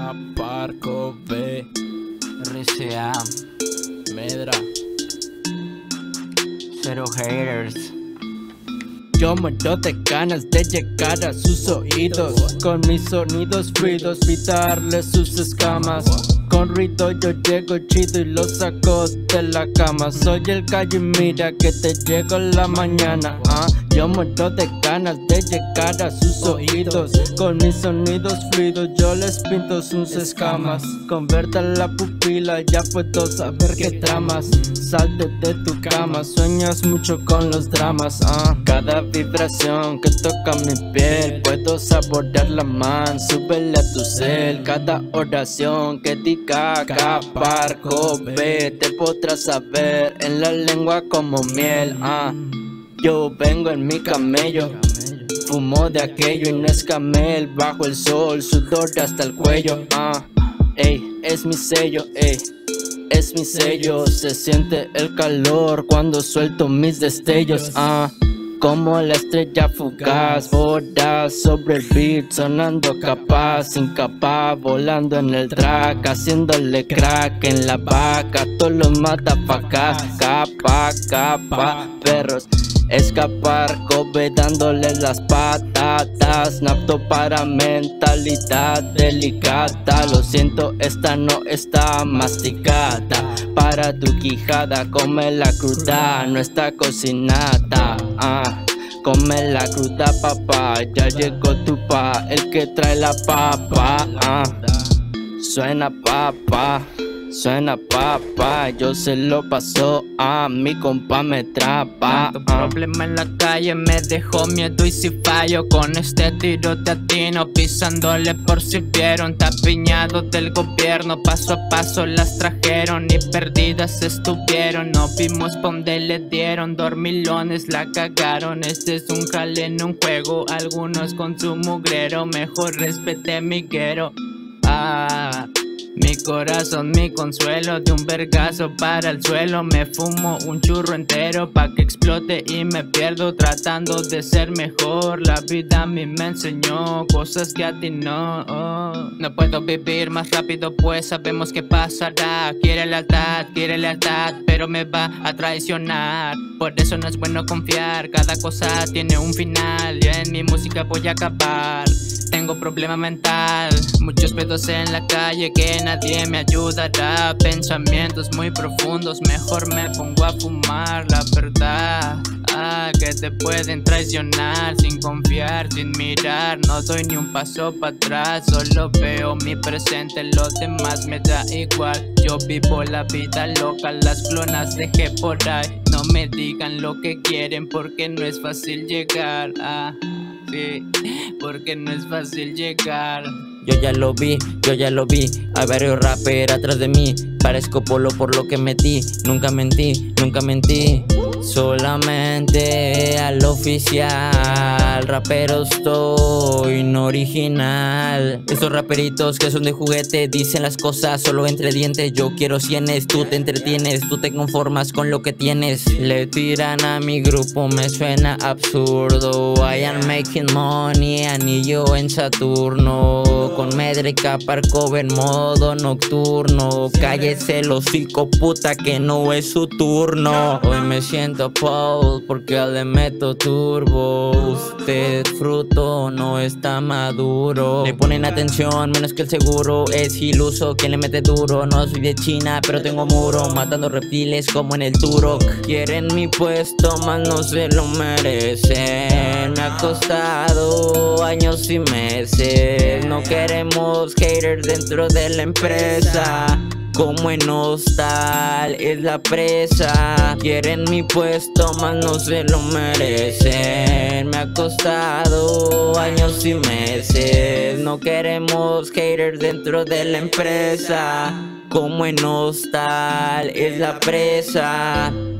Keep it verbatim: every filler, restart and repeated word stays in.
Parco B, R C A, Medra. Cero haters. Yo muero de ganas de llegar a sus oídos, con mis sonidos fluidos, quitarle sus escamas. Con ruido yo llego chido y lo saco de la cama. Soy el gallo y mira que te llego en la mañana. ah. Yo muero de ganas de llegar a sus oídos, con mis sonidos fluidos yo les pinto sus escamas. Converta la pupila, ya puedo saber qué tramas. Salte de tu cama, sueñas mucho con los dramas. ah. Cada vibración que toca mi piel, puedo saborearla, man. Súbele a tu cel, cada oración que diga acá, Parco B, te podrás saber en la lengua como miel. ah. Yo vengo en mi camello, fumo de aquello y no es camel. Bajo el sol, sudor hasta el cuello. ah. Ey, es mi sello, ey, es mi sello. Se siente el calor cuando suelto mis destellos. ah. Como la estrella fugaz, voraz sobre el beat, sonando capaz, incapaz, volando en el track, haciéndole crack en la vaca, todos los matafacas, capa, capa, perros, escapar, Kobe dándoles las patatas, napto para mentalidad delicada, lo siento, esta no está masticada, para tu quijada, come la cruda, no está cocinada, ah. Come la cruda, papá, ya llegó tu pa, el que trae la papa. ah. Suena papa, suena papa, yo se lo paso a mi compa me trapa. Tanto problema en la calle me dejó miedo y si fallo con este tiro te atino, pisándole por si vieron. Tapiñados del gobierno, paso a paso las trajeron y perdidas estuvieron. No vimos pa' donde le dieron, dormilones la cagaron. Este es un jale, no un juego, algunos con su mugrero, mejor respete mi guero. Ah, mi corazón, mi consuelo, de un vergazo para el suelo. Me fumo un churro entero pa' que explote y me pierdo tratando de ser mejor. La vida a mí me enseñó cosas que a ti no. oh. No puedo vivir más rápido pues sabemos que pasará. Quiere lealtad, quiere lealtad, pero me va a traicionar. Por eso no es bueno confiar, cada cosa tiene un final y en mi música voy a acabar. Tengo problema mental, muchos pedos en la calle que nadie me ayudará. Pensamientos muy profundos, mejor me pongo a fumar. La verdad, ah, que te pueden traicionar sin confiar, sin mirar. No doy ni un paso para atrás, solo veo mi presente, lo demás me da igual. Yo vivo la vida loca, las clonas dejé por ahí. No me digan lo que quieren porque no es fácil llegar. Ah, sí, porque no es fácil llegar. Yo ya lo vi, yo ya lo vi, a varios rappers atrás de mí. Parezco polo por lo que metí, nunca mentí, nunca mentí. Solamente al oficial, rapero estoy, no original. Estos raperitos que son de juguete dicen las cosas solo entre dientes. Yo quiero cienes, tú te entretienes, tú te conformas con lo que tienes. Le tiran a mi grupo, me suena absurdo. I am making money, anillo en Saturno. Con métrica, Parco en modo nocturno. Cállese el hocico, puta, que no es su turno. Hoy me siento Paul porque le meto turbo. Usted fruto no está maduro. Le ponen atención menos que el seguro. Es iluso quien le mete duro. No soy de China pero tengo muro, matando reptiles como en el Turok. Quieren mi puesto más no se lo merecen. Me ha costado años y meses. No queremos haters dentro de la empresa. Como en Hostal es la presa. Quieren mi puesto más no se lo merecen. Me ha costado años y meses. No queremos haters dentro de la empresa. Como en Hostal es la presa.